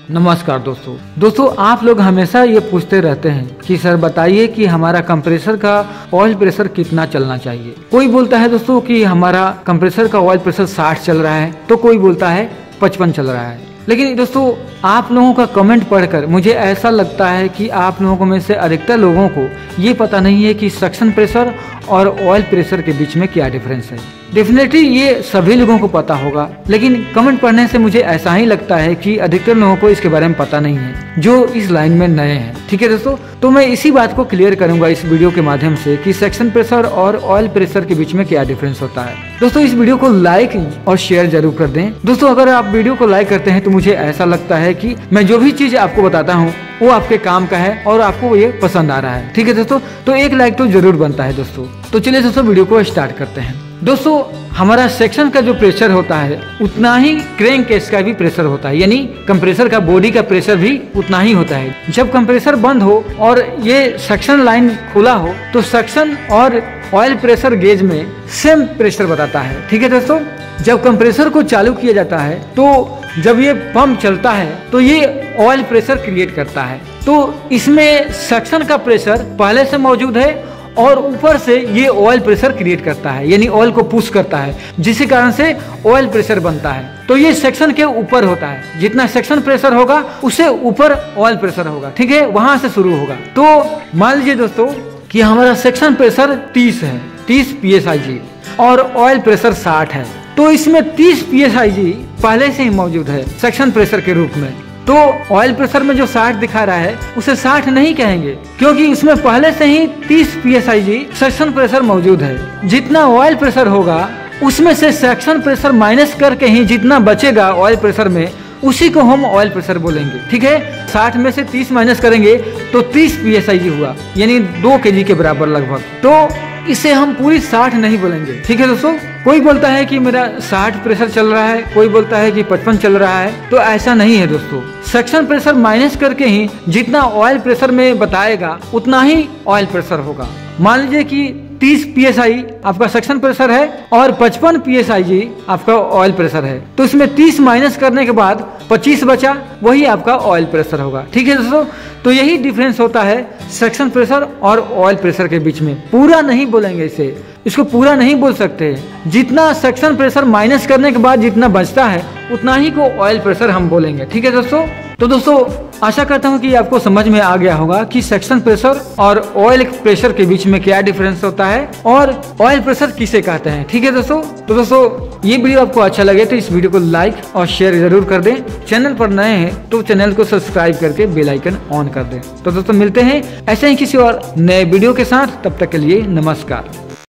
नमस्कार दोस्तों आप लोग हमेशा ये पूछते रहते हैं कि सर बताइए कि हमारा कंप्रेसर का ऑयल प्रेशर कितना चलना चाहिए। कोई बोलता है दोस्तों कि हमारा कंप्रेसर का ऑयल प्रेशर 60 चल रहा है, तो कोई बोलता है 55 चल रहा है। लेकिन दोस्तों आप लोगों का कमेंट पढ़कर मुझे ऐसा लगता है कि आप लोगों में से अधिकतर लोगों को ये पता नहीं है कि सक्शन प्रेशर और ऑयल प्रेशर के बीच में क्या डिफरेंस है। डेफिनेटली ये सभी लोगों को पता होगा, लेकिन कमेंट पढ़ने से मुझे ऐसा ही लगता है कि अधिकतर लोगों को इसके बारे में पता नहीं है जो इस लाइन में नए हैं। ठीक है दोस्तों, तो मैं इसी बात को क्लियर करूंगा इस वीडियो के माध्यम से कि सक्शन प्रेशर और ऑयल प्रेशर के बीच में क्या डिफरेंस होता है। दोस्तों इस वीडियो को लाइक और शेयर जरूर कर दें। दोस्तों अगर आप वीडियो को लाइक करते हैं तो मुझे ऐसा लगता है कि मैं जो भी चीज आपको बताता हूँ वो आपके काम का है और आपको ये पसंद आ रहा है। ठीक है दोस्तों, तो एक लाइक तो जरूर बनता है दोस्तों। तो चलिए दोस्तों वीडियो को स्टार्ट करते हैं। दोस्तों हमारा सेक्शन का जो प्रेशर होता है उतना ही क्रैंक केस का भी प्रेशर होता है, यानी कंप्रेसर का बॉडी का प्रेशर भी उतना ही होता है। जब कंप्रेसर बंद हो और ये सक्शन लाइन खुला हो तो सक्शन और ऑयल प्रेशर गेज में सेम प्रेशर बताता है। ठीक है दोस्तों, जब कंप्रेसर को चालू किया जाता है तो जब ये पंप चलता है तो ये ऑयल प्रेशर क्रिएट करता है। तो इसमें सक्शन का प्रेशर पहले से मौजूद है और ऊपर से ये ऑयल प्रेशर क्रिएट करता है, यानी ऑयल को पुश करता है, जिसके कारण से ऑयल प्रेशर बनता है। तो ये सेक्शन के ऊपर होता है, जितना सेक्शन प्रेशर होगा उससे ऊपर ऑयल प्रेशर होगा। ठीक है, वहां से शुरू होगा। तो मान लीजिए दोस्तों कि हमारा सेक्शन प्रेशर 30 है, 30 psig और ऑयल प्रेशर 60 है। तो इसमें 30 psig पहले से ही मौजूद है सेक्शन प्रेशर के रूप में। तो ऑयल प्रेशर में जो 60 दिखा रहा है उसे 60 नहीं कहेंगे, क्योंकि उसमें पहले से ही 30 psig सेक्शन प्रेशर मौजूद है। जितना ऑयल प्रेशर होगा उसमें से सेक्शन प्रेशर माइनस करके ही जितना बचेगा ऑयल प्रेशर में उसी को हम ऑयल प्रेशर बोलेंगे। ठीक है, 60 में से 30 माइनस करेंगे तो 30 psig हुआ, यानी 2 kg के बराबर लगभग। तो इसे हम पूरी 60 नहीं बोलेंगे। ठीक है दोस्तों, कोई बोलता है कि मेरा 60 प्रेशर चल रहा है, कोई बोलता है कि 55 चल रहा है, तो ऐसा नहीं है दोस्तों। सक्शन प्रेशर माइनस करके ही जितना ऑयल प्रेशर में बताएगा उतना ही ऑयल प्रेशर होगा। मान लीजिए कि 30 psi आपका सक्शन प्रेशर है और 55 psig आपका ऑयल प्रेशर है, तो इसमें 30 माइनस करने के बाद 25 बचा, वही आपका ऑयल प्रेशर होगा। ठीक है दोस्तों, तो यही डिफरेंस होता है सक्शन प्रेशर और ऑयल प्रेशर के बीच में। पूरा नहीं बोलेंगे इसको पूरा नहीं बोल सकते। जितना सक्शन प्रेशर माइनस करने के बाद जितना बचता है उतना ही को ऑयल प्रेशर हम बोलेंगे। ठीक है दोस्तों, तो दोस्तों आशा करता हूँ कि आपको समझ में आ गया होगा कि सक्शन प्रेशर और ऑयल प्रेशर के बीच में क्या डिफरेंस होता है और ऑयल प्रेशर किसे कहते हैं। ठीक है दोस्तों, तो दोस्तों ये वीडियो आपको अच्छा लगे तो इस वीडियो को लाइक और शेयर जरूर कर दें। चैनल पर नए हैं तो चैनल को सब्सक्राइब करके बेल आइकन ऑन कर दें। तो दोस्तों मिलते हैं ऐसे ही किसी और नए वीडियो के साथ, तब तक के लिए नमस्कार।